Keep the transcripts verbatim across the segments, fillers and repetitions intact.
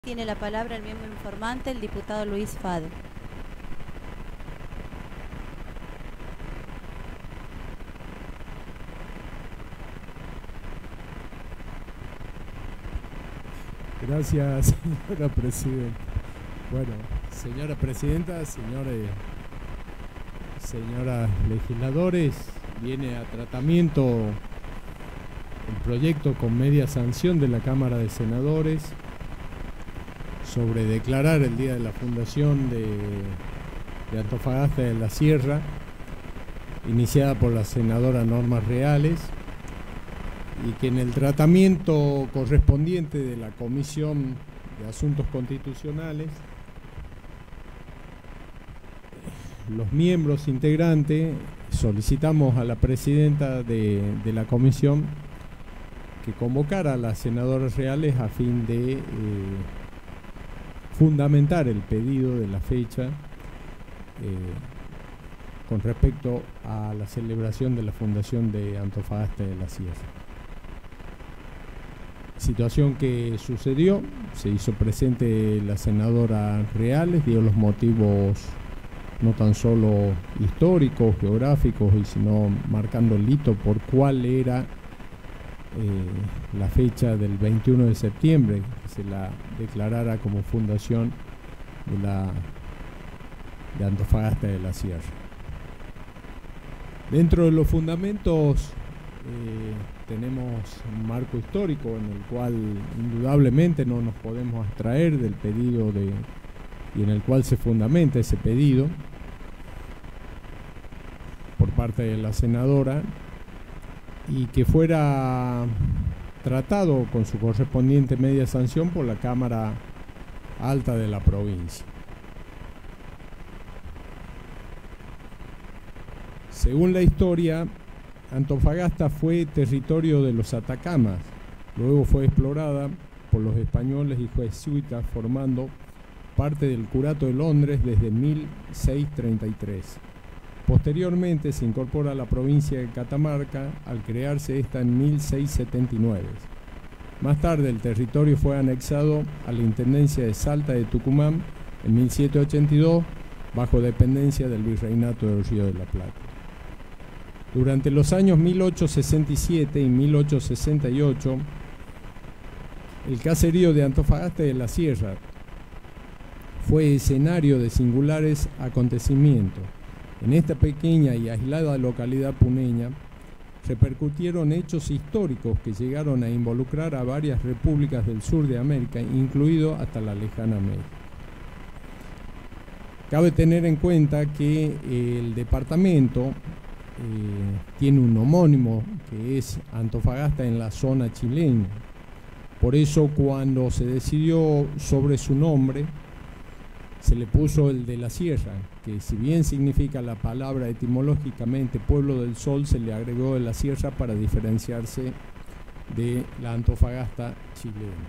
Tiene la palabra el miembro informante, el diputado Luis Fade. Gracias, señora presidenta. Bueno, señora presidenta, señores, señoras legisladores, viene a tratamiento el proyecto con media sanción de la Cámara de Senadores sobre declarar el Día de la Fundación de, de Antofagasta de la Sierra, iniciada por la senadora Norma Reales, y que en el tratamiento correspondiente de la Comisión de Asuntos Constitucionales, los miembros integrantes solicitamos a la presidenta de, de la comisión que convocara a las senadoras reales a fin de eh, fundamentar el pedido de la fecha eh, con respecto a la celebración de la Fundación de Antofagasta de la Sierra. Situación que sucedió, se hizo presente la senadora Reales, dio los motivos no tan solo históricos, geográficos, y sino marcando el hito por cuál era eh, la fecha del veintiuno de septiembre, que se la declarara como fundación de, la, de Antofagasta de la Sierra. Dentro de los fundamentos eh, tenemos un marco histórico en el cual indudablemente no nos podemos abstraer del pedido de, y en el cual se fundamenta ese pedido por parte de la senadora, y que fuera tratado con su correspondiente media sanción por la Cámara Alta de la provincia. Según la historia, Antofagasta fue territorio de los atacamas, luego fue explorada por los españoles y jesuitas, formando parte del Curato de Londres desde mil seiscientos treinta y tres. Posteriormente se incorpora a la provincia de Catamarca al crearse esta en mil seiscientos setenta y nueve. Más tarde el territorio fue anexado a la Intendencia de Salta de Tucumán en mil setecientos ochenta y dos bajo dependencia del Virreinato del Río de la Plata. Durante los años mil ochocientos sesenta y siete y mil ochocientos sesenta y ocho, el caserío de Antofagasta de la Sierra fue escenario de singulares acontecimientos. En esta pequeña y aislada localidad puneña repercutieron hechos históricos que llegaron a involucrar a varias repúblicas del sur de América, incluido hasta la lejana México. Cabe tener en cuenta que el departamento eh, tiene un homónimo que es Antofagasta en la zona chilena. Por eso cuando se decidió sobre su nombre, se le puso el de la Sierra, que si bien significa la palabra etimológicamente pueblo del sol, se le agregó de la Sierra para diferenciarse de la Antofagasta chilena.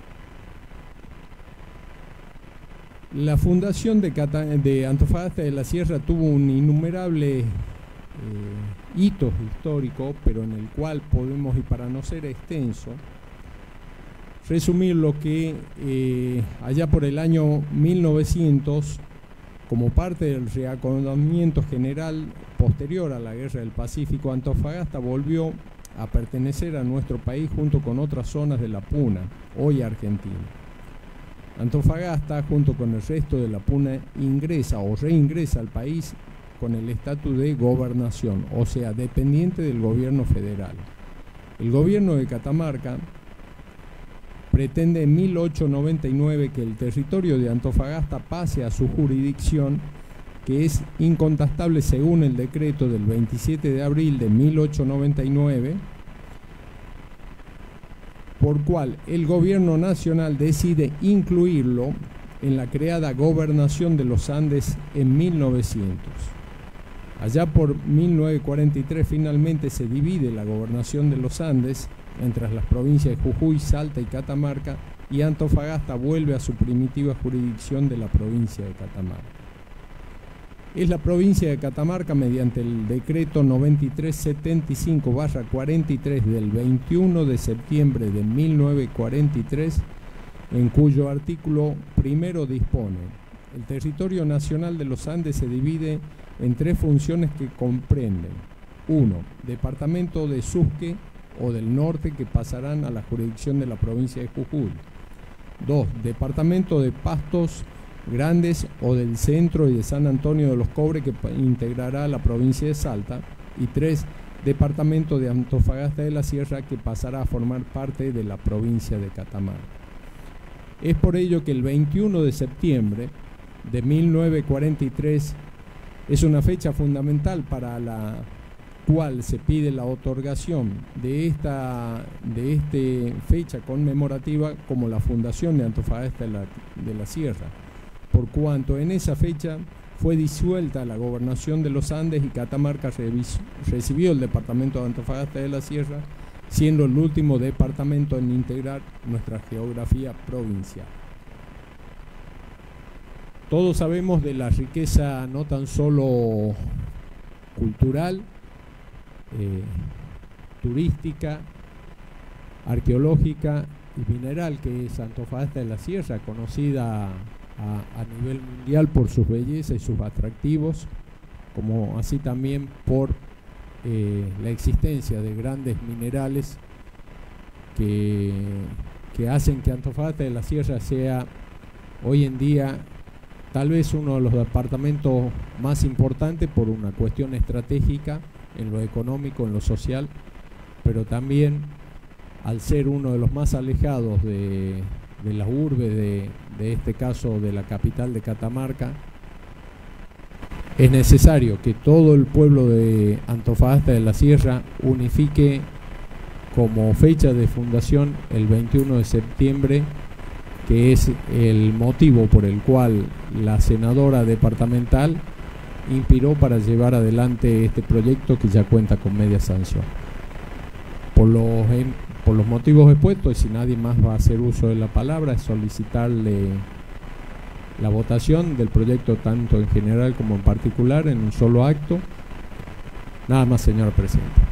La fundación de, Cata de Antofagasta de la Sierra tuvo un innumerable eh, hitos históricos, pero en el cual podemos, y para no ser extenso, resumir lo que eh, allá por el año mil novecientos, como parte del reacomodamiento general posterior a la Guerra del Pacífico, Antofagasta volvió a pertenecer a nuestro país junto con otras zonas de la Puna, hoy Argentina. Antofagasta, junto con el resto de la Puna, ingresa o reingresa al país con el estatus de gobernación, o sea, dependiente del gobierno federal. El gobierno de Catamarca pretende en mil ochocientos noventa y nueve que el territorio de Antofagasta pase a su jurisdicción, que es incontestable según el decreto del veintisiete de abril de mil ochocientos noventa y nueve, por cual el gobierno nacional decide incluirlo en la creada Gobernación de los Andes en mil novecientos. Allá por mil novecientos cuarenta y tres finalmente se divide la Gobernación de los Andes entre las provincias de Jujuy, Salta y Catamarca, y Antofagasta vuelve a su primitiva jurisdicción de la provincia de Catamarca. Es la provincia de Catamarca, mediante el decreto noventa y tres setenta y cinco barra cuarenta y tres del veintiuno de septiembre de mil novecientos cuarenta y tres, en cuyo artículo primero dispone: el territorio nacional de los Andes se divide en tres funciones que comprenden: uno, departamento de Susque o del norte, que pasarán a la jurisdicción de la provincia de Jujuy; dos, departamento de Pastos Grandes o del centro y de San Antonio de los Cobres, que integrará la provincia de Salta; y tres, departamento de Antofagasta de la Sierra, que pasará a formar parte de la provincia de Catamarca. Es por ello que el veintiuno de septiembre de mil novecientos cuarenta y tres es una fecha fundamental para la cual se pide la otorgación de esta de este fecha conmemorativa como la fundación de Antofagasta de la, de la Sierra, por cuanto en esa fecha fue disuelta la gobernación de los Andes y Catamarca recibió el departamento de Antofagasta de la Sierra, siendo el último departamento en integrar nuestra geografía provincial. Todos sabemos de la riqueza no tan solo cultural, eh, turística, arqueológica y mineral que es Antofagasta de la Sierra, conocida a, a nivel mundial por sus bellezas y sus atractivos, como así también por eh, la existencia de grandes minerales que, que hacen que Antofagasta de la Sierra sea hoy en día tal vez uno de los departamentos más importantes por una cuestión estratégica en lo económico, en lo social, pero también al ser uno de los más alejados de, de la urbe, de, de este caso de la capital de Catamarca, es necesario que todo el pueblo de Antofagasta de la Sierra unifique como fecha de fundación el veintiuno de septiembre, que es el motivo por el cual la senadora departamental inspiró para llevar adelante este proyecto que ya cuenta con media sanción. Por los, por los motivos expuestos, y si nadie más va a hacer uso de la palabra, es solicitarle la votación del proyecto tanto en general como en particular en un solo acto. Nada más, señora presidenta.